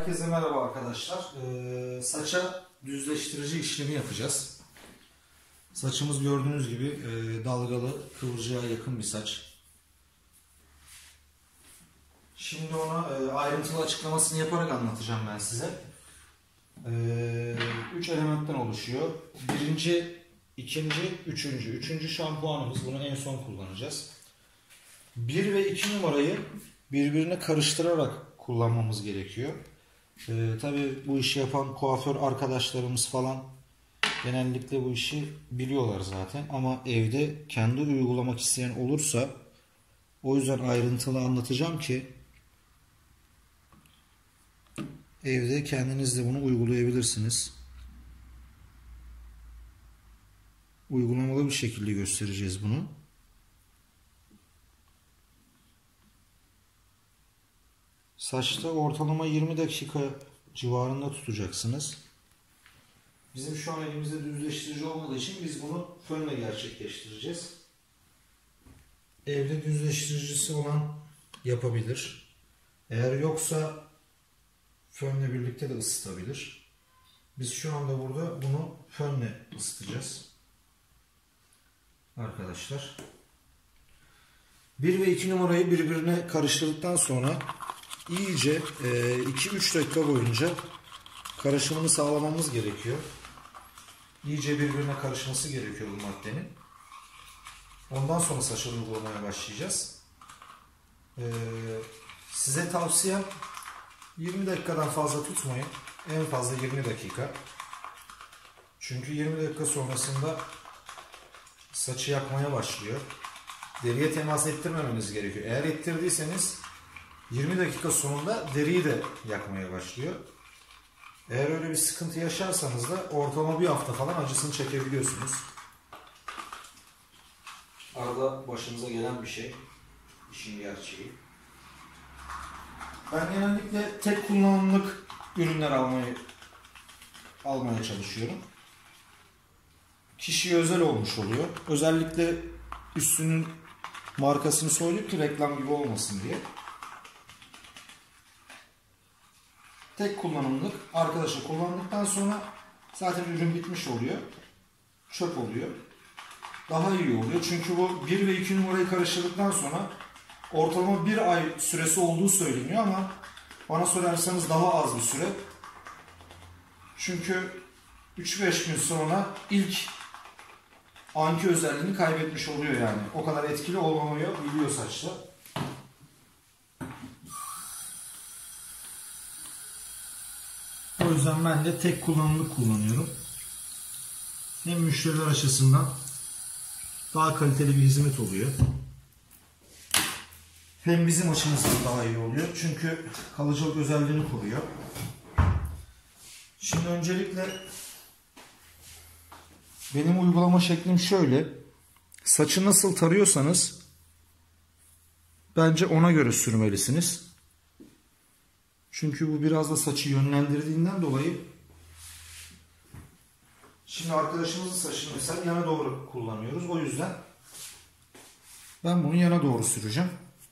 Herkese merhaba arkadaşlar. Saça düzleştirici işlemi yapacağız. Saçımız gördüğünüz gibi dalgalı, kıvırcığa yakın bir saç. Şimdi ona ayrıntılı açıklamasını yaparak anlatacağım ben size. 3 elementten oluşuyor. Birinci, ikinci, üçüncü. Üçüncü şampuanımız. Bunu en son kullanacağız. 1 ve 2 numarayı birbirine karıştırarak kullanmamız gerekiyor. Tabii bu işi yapan kuaför arkadaşlarımız falan genellikle bu işi biliyorlar zaten. Ama evde kendi uygulamak isteyen olursa o yüzden ayrıntılı anlatacağım ki evde kendiniz de bunu uygulayabilirsiniz. Uygulamalı bir şekilde göstereceğiz bunu. Saçta ortalama 20 dakika civarında tutacaksınız. Bizim şu an elimizde düzleştirici olmadığı için biz bunu fönle gerçekleştireceğiz. Evde düzleştiricisi olan yapabilir. Eğer yoksa fönle birlikte de ısıtabilir. Biz şu anda burada bunu fönle ısıtacağız. Arkadaşlar. 1 ve 2 numarayı birbirine karıştırdıktan sonra iyice 2-3 dakika boyunca karışımını sağlamamız gerekiyor. İyice birbirine karışması gerekiyor bu maddenin. Ondan sonra saça uygulamaya başlayacağız. Size tavsiyem 20 dakikadan fazla tutmayın. En fazla 20 dakika. Çünkü 20 dakika sonrasında saçı yakmaya başlıyor. Deriye temas ettirmemeniz gerekiyor. Eğer ettirdiyseniz 20 dakika sonunda deriyi de yakmaya başlıyor. Eğer öyle bir sıkıntı yaşarsanız da ortalama bir hafta falan acısını çekebiliyorsunuz. Arada başınıza gelen bir şey. İşin gerçeği. Ben genellikle tek kullanımlık ürünler almaya çalışıyorum. Kişiye özel olmuş oluyor. Özellikle üstünün markasını söyleyip ki reklam gibi olmasın diye. Tek kullanımlık arkadaşa kullandıktan sonra zaten ürün bitmiş oluyor. Çöp oluyor. Daha iyi oluyor. Çünkü bu 1 ve 2 numarayı karıştırdıktan sonra ortalama 1 ay süresi olduğu söyleniyor ama bana sorarsanız daha az bir süre. Çünkü 3-5 gün sonra ilk anki özelliğini kaybetmiş oluyor yani. O kadar etkili olmamayabiliyor saçta. O yüzden ben de tek kullanımlık kullanıyorum. Hem müşteriler açısından daha kaliteli bir hizmet oluyor. Hem bizim açımızdan daha iyi oluyor. Çünkü kalıcılık özelliğini koruyor. Şimdi öncelikle benim uygulama şeklim şöyle. Saçı nasıl tarıyorsanız bence ona göre sürmelisiniz. Çünkü bu biraz da saçı yönlendirdiğinden dolayı şimdi arkadaşımızın saçını mesela yana doğru kullanıyoruz. O yüzden ben bunu yana doğru süreceğim.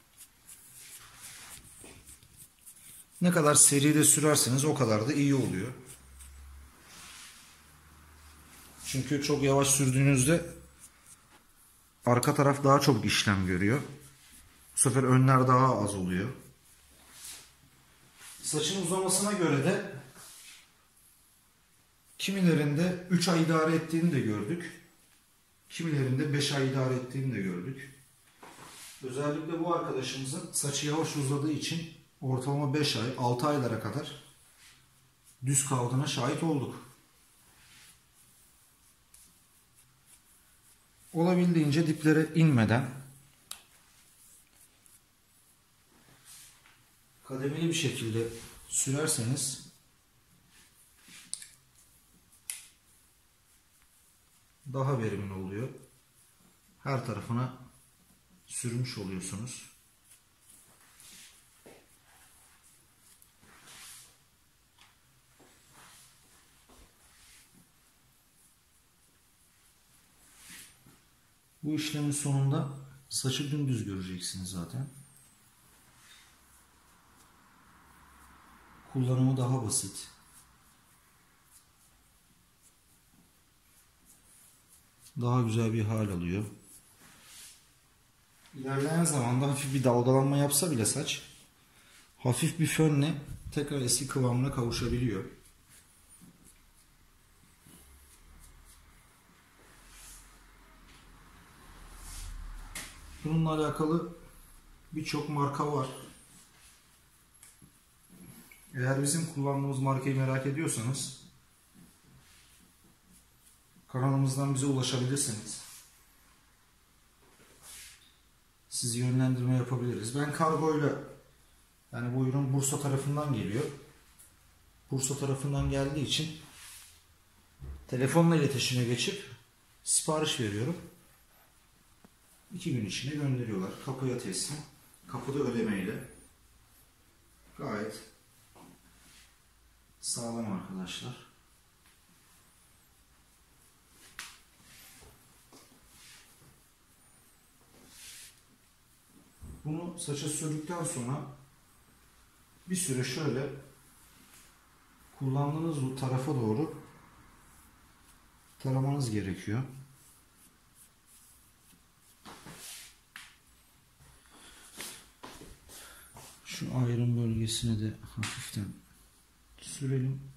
Ne kadar seri de sürerseniz o kadar da iyi oluyor. Çünkü çok yavaş sürdüğünüzde arka taraf daha çok işlem görüyor. Bu sefer önler daha az oluyor. Saçın uzamasına göre de kimilerinde 3 ay idare ettiğini de gördük. Kimilerinde 5 ay idare ettiğini de gördük. Özellikle bu arkadaşımızın saçı yavaş uzadığı için ortalama 5 ay, 6 aylara kadar düz kaldığına şahit olduk. Olabildiğince diplere inmeden kademeli bir şekilde sürerseniz daha verimli oluyor. Her tarafına sürmüş oluyorsunuz. Bu işlemin sonunda saçı dümdüz göreceksiniz zaten. kullanımı daha basit. Daha güzel bir hal alıyor. İlerleyen zamanda hafif bir dalgalanma yapsa bile saç, hafif bir fönle tekrar eski kıvamına kavuşabiliyor. Bununla alakalı birçok marka var. Eğer bizim kullandığımız markayı merak ediyorsanız kanalımızdan bize ulaşabilirsiniz. Sizi yönlendirme yapabiliriz. Ben kargoyla, yani bu ürün Bursa tarafından geliyor. Bursa tarafından geldiği için telefonla iletişime geçip sipariş veriyorum. 2 gün içinde gönderiyorlar. Kapıya teslim. Kapıda ödemeyle. Gayet sağlam arkadaşlar. Bunu saça sürdükten sonra bir süre şöyle kullandığınız bu tarafa doğru taramanız gerekiyor. Şu ayrım bölgesine de hafiften sürelim.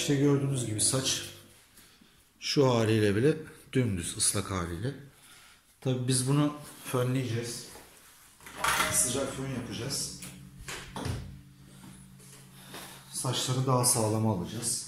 İşte gördüğünüz gibi saç şu haliyle bile dümdüz, ıslak haliyle. Tabi biz bunu fönleyeceğiz. Sıcak fön yapacağız. Saçları daha sağlam alacağız.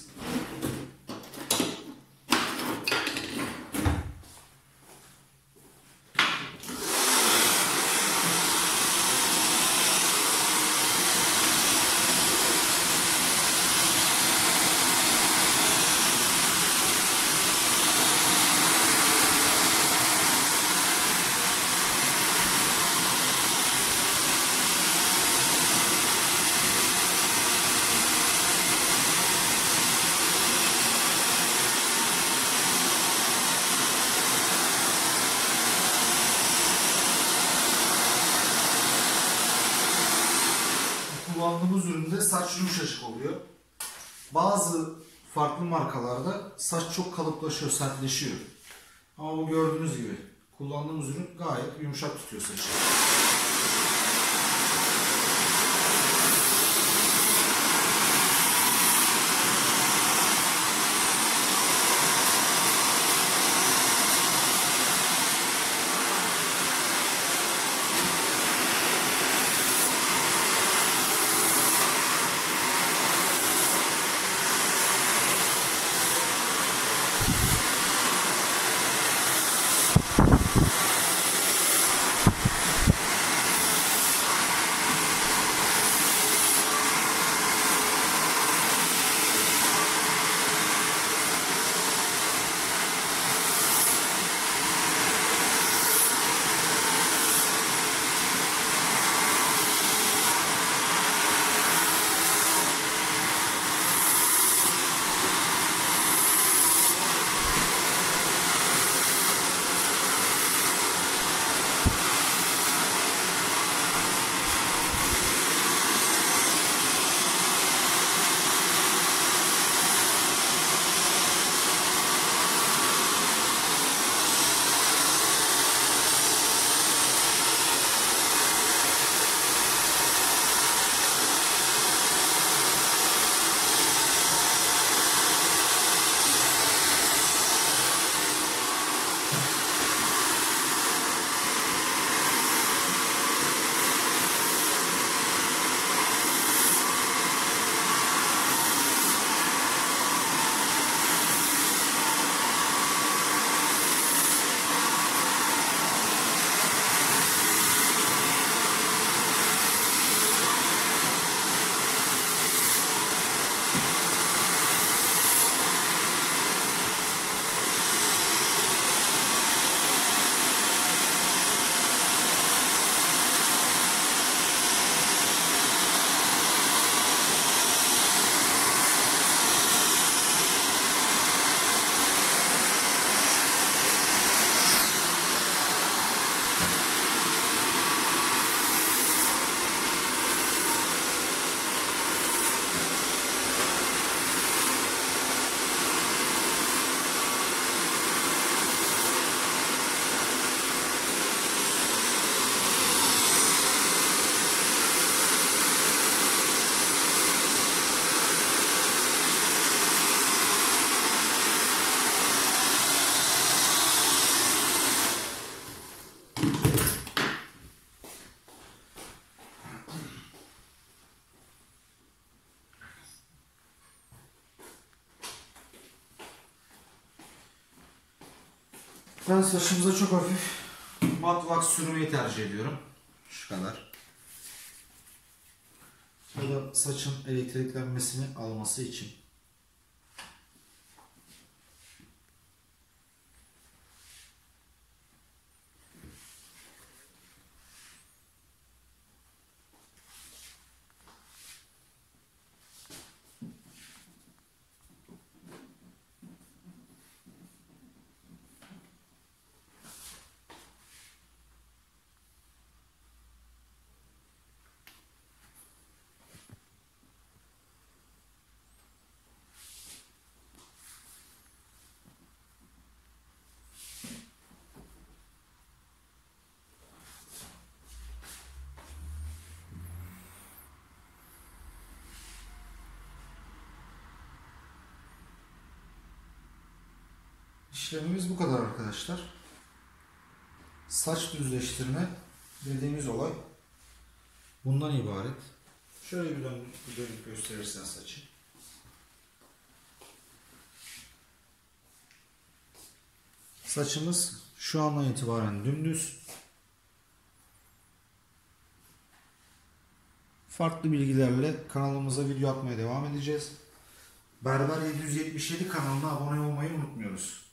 Kullandığımız üründe saç yumuşacık oluyor. Bazı farklı markalarda saç çok kalıplaşıyor, sertleşiyor. Ama bu gördüğünüz gibi kullandığımız ürün gayet yumuşak tutuyor saçı. Ben saçımıza çok hafif mat wax sürmeyi tercih ediyorum. Şu kadar. Ya da saçın elektriklenmesini alması için. İşlemimiz bu kadar arkadaşlar. Saç düzleştirme dediğimiz olay bundan ibaret. Şöyle bir dönüp gösterirsen saçı. Saçımız şu andan itibaren dümdüz. Farklı bilgilerle kanalımıza video atmaya devam edeceğiz. Berber 777 kanalına abone olmayı unutmuyoruz.